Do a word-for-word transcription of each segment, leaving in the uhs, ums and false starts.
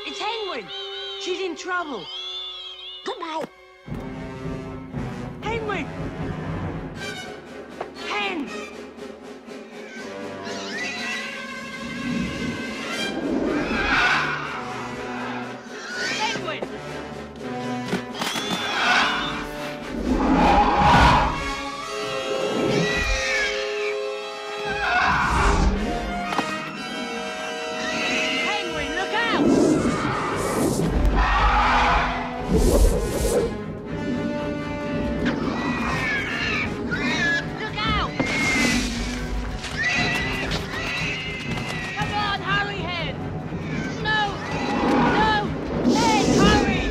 It's Hen-Wen! She's in trouble! Goodbye! Hen-Wen! Hen! Hen-Wen! Hen-Wen, look out! Look out! Come on, hurry, Hen! No! No! Hen, hurry!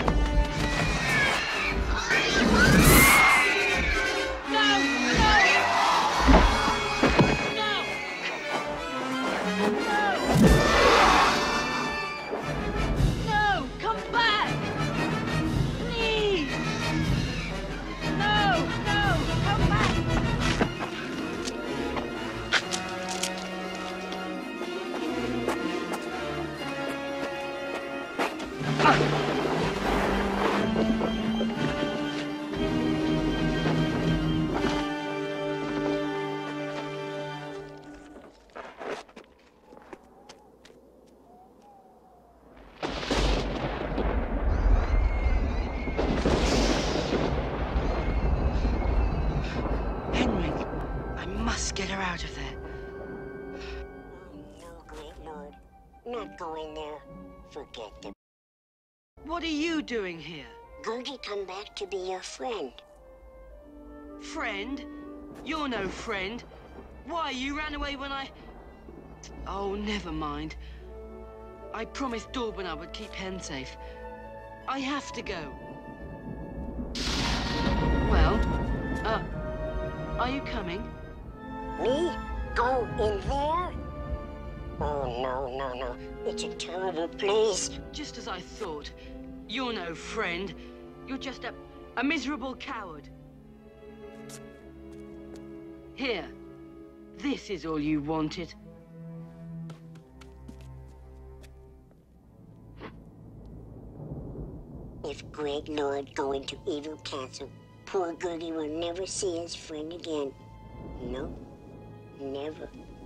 No! No! No! No! No! Come back! Please! No! No! Come back! Hen-Wen, I must get her out of there. No, great lord. Not going there. Forget it. What are you doing here? Gurgi come back to be your friend. Friend? You're no friend. Why, you ran away when I... Oh, never mind. I promised Dallben I would keep Hen safe. I have to go. Well, uh, are you coming? Me? Go in there? Oh, no, no, no. It's a terrible place. Just as I thought. You're no friend. You're just a, a miserable coward. Here. This is all you wanted. If Great Lord go into Evil Castle, poor Gurgi will never see his friend again. No, never.